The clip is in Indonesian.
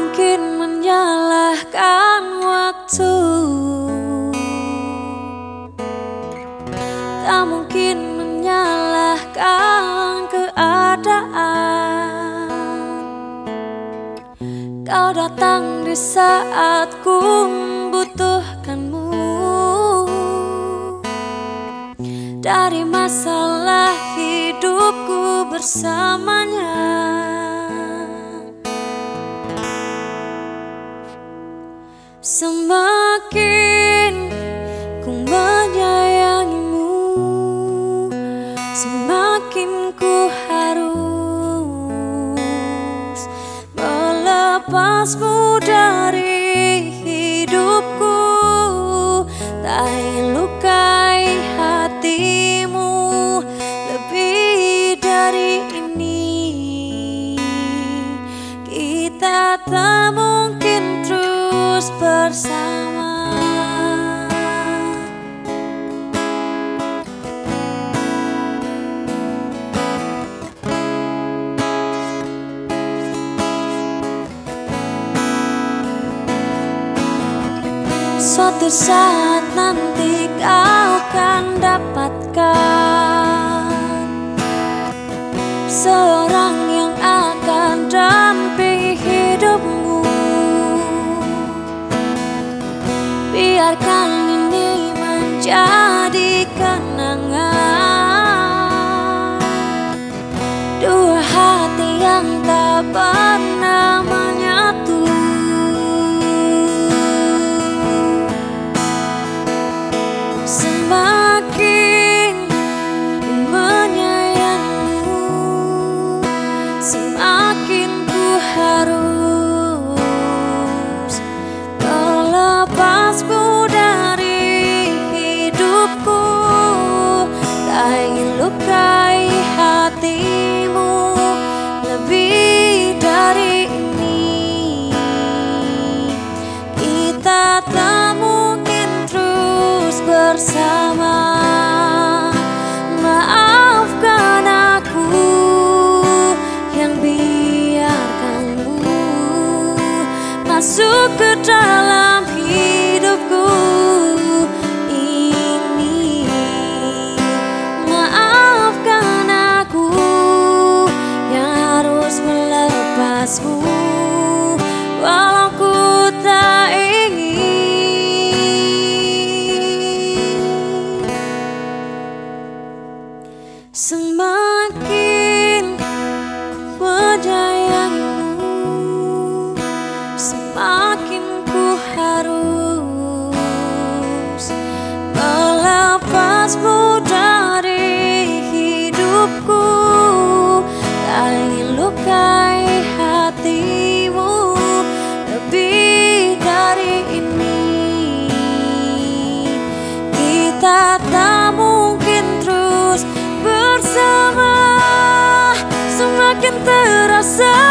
mungkin menyalahkan waktu, tak mungkin menyalahkan keadaan. Kau datang di saat ku membutuhkanmu. Dari masalah hidupku bersamanya, semakin ku menyayangimu, semakin ku harus melepasmu dari hidupku. Tak ingin lukai hatimu lebih dari ini. Kita tak mungkin terus bersama. Suatu saat nanti kau akan dapatkan seorang yang akan dampingi hidupmu. Biarkan ini menjadi kenangan, dua hati yang tak pernah menyatu. Semakin ku menyayangimu, semakin ku harus melepasmu dari hidupku. Tak ingin lukai hatimu lebih dari ini. Kita tak mungkin terus bersama. Maafkan aku yang biarkanmu masuk ke dalam hidupku ini. Maafkan aku yang harus melepasmu, walau ku tak ingin. Semakin ku menyayangimu, semakin ku harus melepasmu dari hidupku. Tak ingin lukai hatimu lebih dari ini. Kita tak mungkin terus bersama. Semakin terasa